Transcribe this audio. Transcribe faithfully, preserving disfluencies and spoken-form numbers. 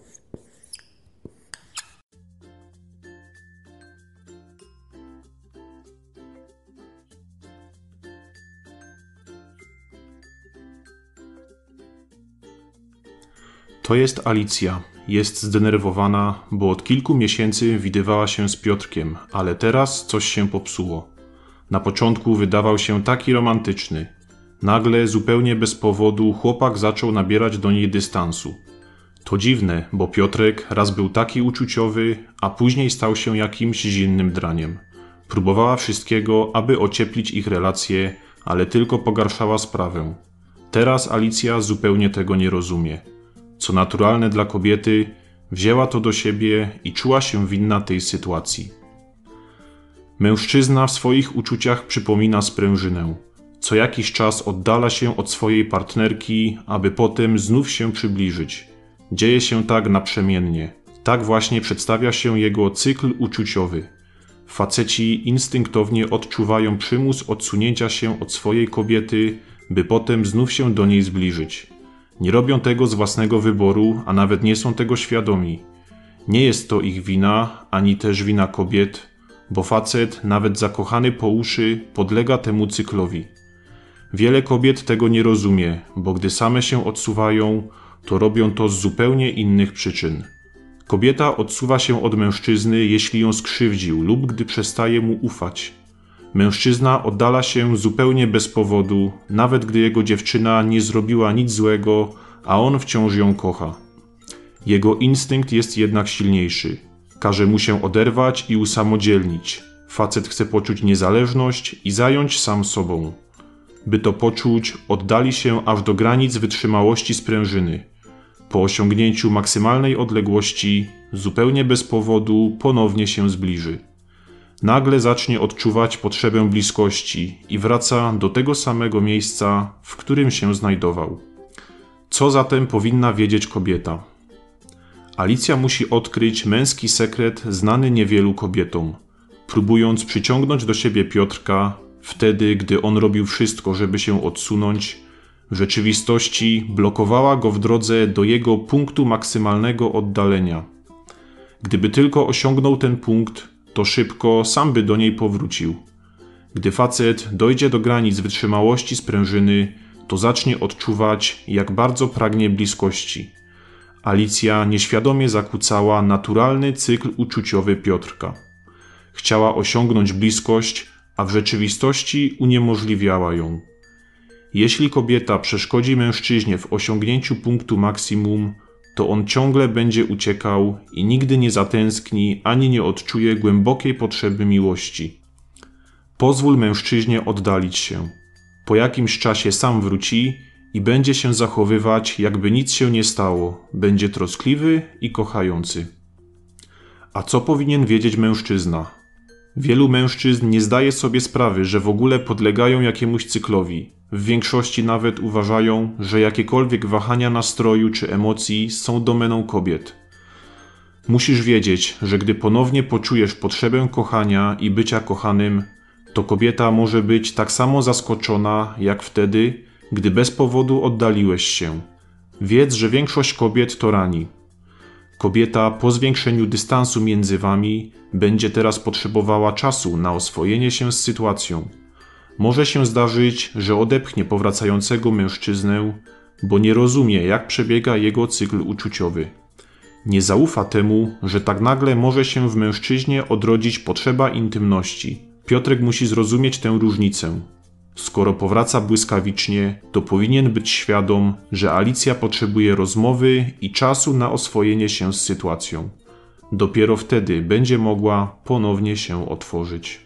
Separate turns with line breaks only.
To jest Alicja. Jest zdenerwowana, bo od kilku miesięcy widywała się z Piotrkiem, ale teraz coś się popsuło. Na początku wydawał się taki romantyczny. Nagle, zupełnie bez powodu, chłopak zaczął nabierać do niej dystansu. To dziwne, bo Piotrek raz był taki uczuciowy, a później stał się jakimś zimnym draniem. Próbowała wszystkiego, aby ocieplić ich relacje, ale tylko pogarszała sprawę. Teraz Alicja zupełnie tego nie rozumie. Co naturalne dla kobiety, wzięła to do siebie i czuła się winna tej sytuacji. Mężczyzna w swoich uczuciach przypomina sprężynę. Co jakiś czas oddala się od swojej partnerki, aby potem znów się przybliżyć. Dzieje się tak naprzemiennie. Tak właśnie przedstawia się jego cykl uczuciowy. Faceci instynktownie odczuwają przymus odsunięcia się od swojej kobiety, by potem znów się do niej zbliżyć. Nie robią tego z własnego wyboru, a nawet nie są tego świadomi. Nie jest to ich wina, ani też wina kobiet, bo facet, nawet zakochany po uszy, podlega temu cyklowi. Wiele kobiet tego nie rozumie, bo gdy same się odsuwają, to robią to z zupełnie innych przyczyn. Kobieta odsuwa się od mężczyzny, jeśli ją skrzywdził lub gdy przestaje mu ufać. Mężczyzna oddala się zupełnie bez powodu, nawet gdy jego dziewczyna nie zrobiła nic złego, a on wciąż ją kocha. Jego instynkt jest jednak silniejszy. Każe mu się oderwać i usamodzielnić. Facet chce poczuć niezależność i zająć sam sobą. By to poczuć, oddali się aż do granic wytrzymałości sprężyny. Po osiągnięciu maksymalnej odległości, zupełnie bez powodu, ponownie się zbliży. Nagle zacznie odczuwać potrzebę bliskości i wraca do tego samego miejsca, w którym się znajdował. Co zatem powinna wiedzieć kobieta? Alicja musi odkryć męski sekret znany niewielu kobietom. Próbując przyciągnąć do siebie Piotrka, wtedy gdy on robił wszystko, żeby się odsunąć, w rzeczywistości blokowała go w drodze do jego punktu maksymalnego oddalenia. Gdyby tylko osiągnął ten punkt, to szybko sam by do niej powrócił. Gdy facet dojdzie do granic wytrzymałości sprężyny, to zacznie odczuwać, jak bardzo pragnie bliskości. Alicja nieświadomie zakłócała naturalny cykl uczuciowy Piotrka. Chciała osiągnąć bliskość, a w rzeczywistości uniemożliwiała ją. Jeśli kobieta przeszkodzi mężczyźnie w osiągnięciu punktu maksimum, to on ciągle będzie uciekał i nigdy nie zatęskni ani nie odczuje głębokiej potrzeby miłości. Pozwól mężczyźnie oddalić się. Po jakimś czasie sam wróci i będzie się zachowywać, jakby nic się nie stało. Będzie troskliwy i kochający. A co powinien wiedzieć mężczyzna? Wielu mężczyzn nie zdaje sobie sprawy, że w ogóle podlegają jakiemuś cyklowi. W większości nawet uważają, że jakiekolwiek wahania nastroju czy emocji są domeną kobiet. Musisz wiedzieć, że gdy ponownie poczujesz potrzebę kochania i bycia kochanym, to kobieta może być tak samo zaskoczona, jak wtedy, gdy bez powodu oddaliłeś się. Wiedz, że większość kobiet to rani. Kobieta po zwiększeniu dystansu między wami będzie teraz potrzebowała czasu na oswojenie się z sytuacją. Może się zdarzyć, że odepchnie powracającego mężczyznę, bo nie rozumie, jak przebiega jego cykl uczuciowy. Nie zaufa temu, że tak nagle może się w mężczyźnie odrodzić potrzeba intymności. Piotrek musi zrozumieć tę różnicę. Skoro powraca błyskawicznie, to powinien być świadom, że Alicja potrzebuje rozmowy i czasu na oswojenie się z sytuacją. Dopiero wtedy będzie mogła ponownie się otworzyć.